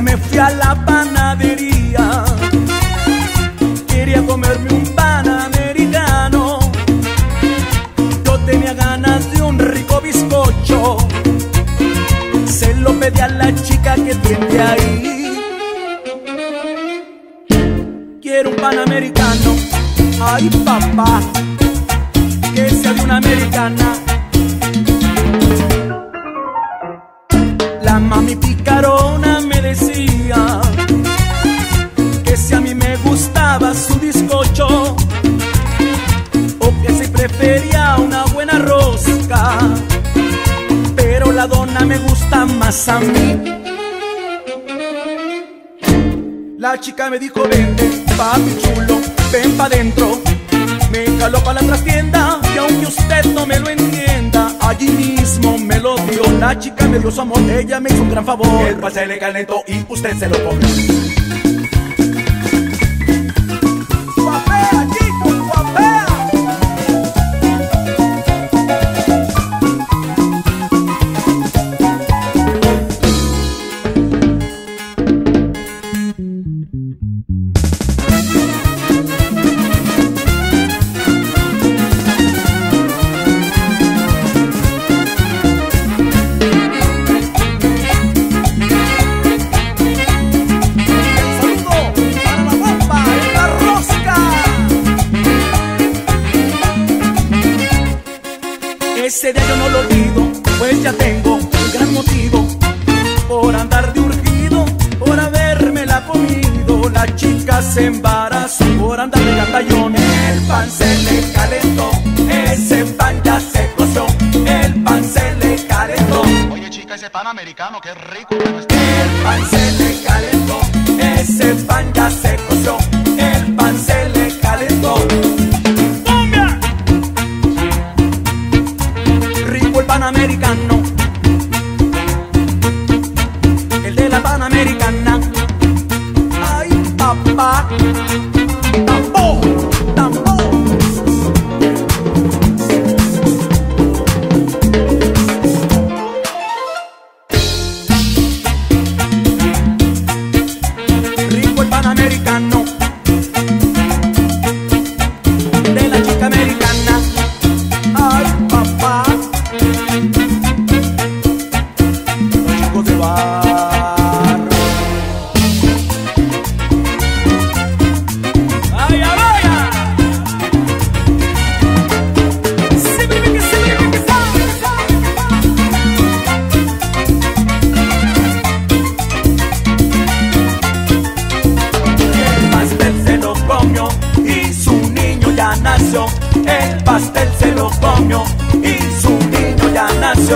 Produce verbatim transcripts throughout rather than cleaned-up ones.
día me fui a la panadería, quería comerme un pan americano. Yo tenía ganas de un rico bizcocho, se lo pedí a la chica que tiene ahí. Quiero un pan americano, ay papá, que sea de una americana. La mami picarona me decía que si a mí me gustaba su bizcocho, o que si prefería una buena rosca, pero la dona me gusta más a mí. La chica me dijo: vente, papi chulo, ven pa' dentro. Me jaló pa' la trastienda y aunque usted no me lo entienda, allí mismo me lo dio. La chica me dio su amor, ella me hizo un gran favor. El pan se le calentó y usted se lo comió. ¡Guapea, chicos, guapea! Ese día yo no lo olvido, pues ya tengo un gran motivo por andar de urgido, por habérmela comido. La chica se embarazó por andar de gandallón. El pan se le calentó, ese pan ya se coció. El pan se le calentó. Oye chica, ese pan americano, qué rico. El pan se le calentó, ese pan ya se coció. El pan se le calentó. Panamericano, el de la Panamericana. Ay papá, tambor, tambor. Rico el Panamericano, de la chica americana. Ay papá. El pastel se lo comió y su niño ya nació.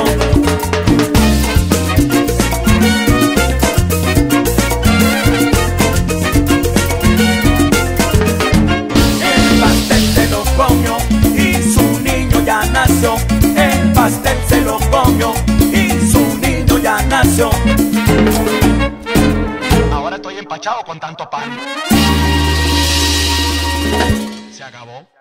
El pastel se lo comió y su niño ya nació. El pastel se lo comió y su niño ya nació. Ahora estoy empachado con tanto pan. Se acabó.